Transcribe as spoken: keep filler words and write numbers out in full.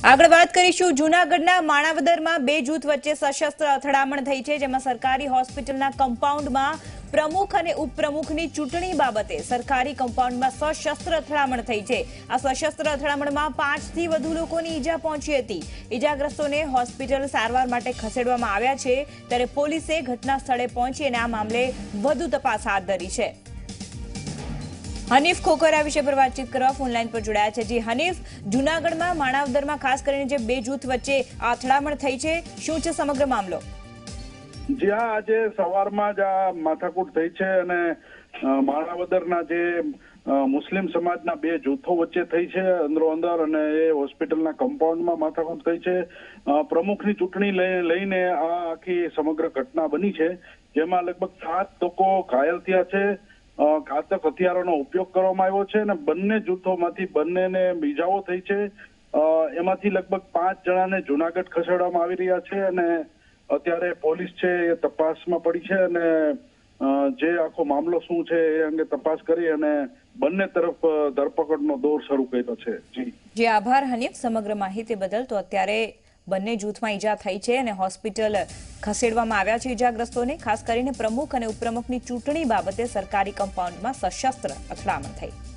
આગળ વાત કરીશું જૂનાગઢના માણાવદરમાં બે જૂથ વચ્ચે સશસ્ત્ર અથડામણ થઈ છે, જેમાં સરકારી હોસ્પિટલના કમ્પાઉન્ડમાં પ્રમુખ અને ઉપપ્રમુખની ચૂંટણી બાબતે સરકારી કમ્પાઉન્ડમાં સશસ્ત્ર અથડામણ થઈ છે। આ સશસ્ત્ર અથડામણમાં પાંચ થી વધુ લોકોની ઈજા પહોંચી હતી। ઈજાગ્રસ્તોને હોસ્પિટલ સારવાર માટે ખસેડવામાં આવ્યા છે, ત્યારે પોલીસે ઘટના સ્થળે પહોંચી અને આ મામલે વધુ તપાસ હાથ ધરી છે। हनीफ खोकर आ विषय पर बातचीत करवा फोनलाइन पर जोड़ाया है। जी हनीफ, जूनागढ़ में माणावदर में खास करीने जे बे जूथ वच्चे અથડામણ થઈ છે, શું છે સમગ્ર મામલો? जी हाँ, आज सवारमां ज आ माथाकूट थई छे अने माणावदरना जे मुस्लिम समाजना बे जूथो वच्चे थई छे अंदरो अंदर अने ए होस्पिટલના કમ્પાઉન્ડમાં માથાકૂટ થઈ છે। પ્રમુખની ચૂંટણી લઈને આ આખી સમગ્ર ઘટના બની છે, જેમાં લગભગ સાત લોકો ઘાયલ થયા છે। ઘાતક હથિયારોનો ઉપયોગ કરવામાં આવ્યો છે અને બંને જૂથોમાંથી બંનેને બીજાઓ થઈ છે। એમાંથી લગભગ પાંચ જણાને જૂનાગઢ ખસેડવામાં આવી રહ્યા છે અને અત્યારે પોલીસ છે એ તપાસમાં પડી છે અને જે આખો મામલો શું છે એ અંગે તપાસ કરી અને બંને તરફ ધરપકડનો દોર શરૂ કર્યો છે। જી જી આભાર હનીફ સમગ્ર માહિતી બદલ। તો અત્યારે બંને જૂથમાં ઈજા થઈ છે અને હોસ્પિટલ ખસેડવામાં આવ્યા છે ઈજાગ્રસ્તોને। ખાસ કરીને પ્રમુખ અને ઉપપ્રમુખની ચૂંટણી બાબતે સરકારી કમ્પાઉન્ડમાં સશસ્ત્ર અથડામણ થઈ।